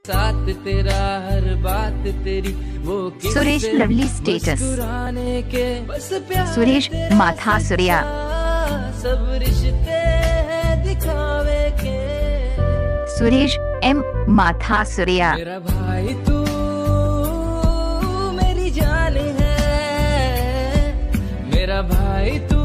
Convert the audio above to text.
साथ तेरा हर बात तेरी वो सुरेश लवली स्टेटस के बस प्यार सुरेश माथा सूर्या सब रिश्ते हैं दिखावे के सुरेश एम माथा सूर्या मेरा भाई तू मेरी जान है मेरा भाई तू